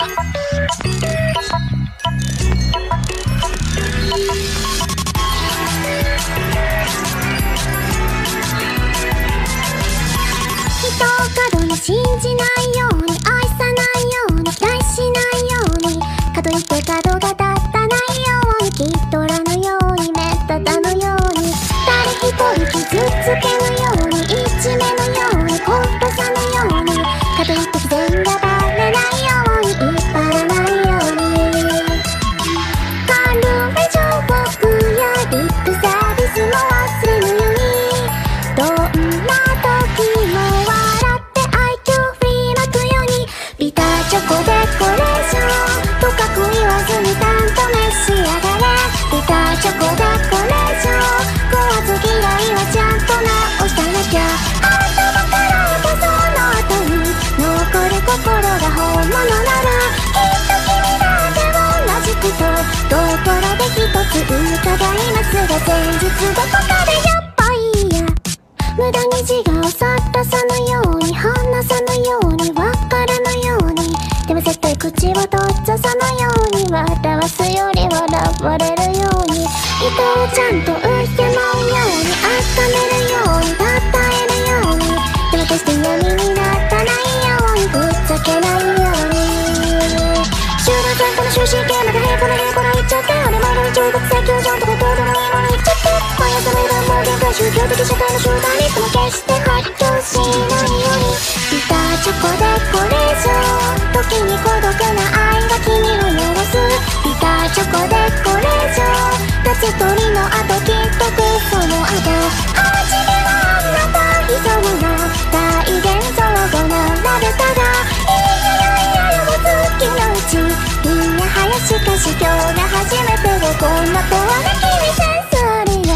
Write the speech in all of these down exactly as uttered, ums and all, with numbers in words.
人を過度に信じないように、愛さないように、期待しないように、かといって角が立たないように、きっとらぬように、めったたぬように、誰一人傷つけぬように、いじめぬように、殺さぬように、かといって偽善がバレないように、言い張らないように、軽め上僕やリップサービスも忘れぬように、どんな時も笑って愛嬌振りまくように、ビターチョコデコレーションとかく言わずにちゃんと召し上がれ、ビターチョコデコレーション、食わず嫌いはちゃんと直さなきゃ、頭からとその後に残る心が本物なら、きっと君だって同じことところで一つ伺いますが、先日どこかでやっぱいいや、無駄に自我をさらさぬように、話さぬように、わからぬように、でも絶対口を閉ざさぬように、笑わすより笑われるように、人をちゃんと敬うように、温めるように、称えるように、でも決して闇にならないように、ふざけないように、集団参加の終止形まで平行な平行な言っちゃって、あれまで中学生教場とかどうでもいいもの言っちゃって、毎朝毎晩もう限界、宗教的社会の集団にでも決して発狂しないように、ビターチョコデコレーション、時に孤独な愛が君を濡らす、ビターチョコデコレーション、立ち取りの後きっとくその後、初めはあんな大悲壮な大幻想語なられたが、いやいやいやもう月のうち、いやはやしかし今日が初めてで、こんなとはね君センスあるよ。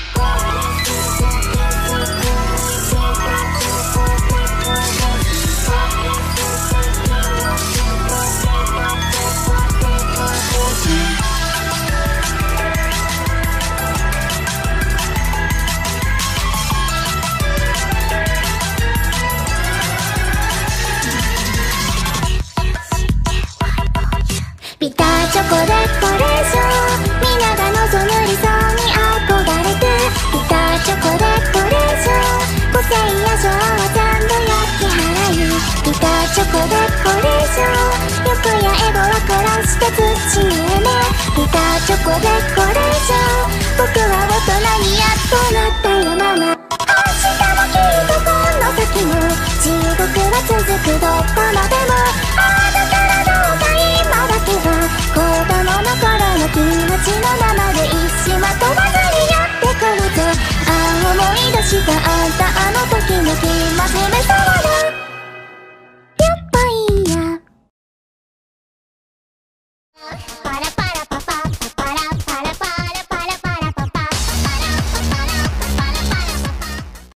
ビターチョコデコレーション、みんなが望む理想に憧れて、ビターチョコデコレーション、個性や情は全部焼き払い、ビターチョコデコレーション、欲やエゴは暮らして土に埋め、ビターチョコデコレーション、僕は大人にやっとなったよママ、明日もきっとこの先も地獄は続く、どこまでもあなたらどうか今だけは子供の頃の気持ちのままで一瞬は飛ばずにやってこうぜ、ああ思い出したあんたあの時の気真面目さはだ、やっぱいいや。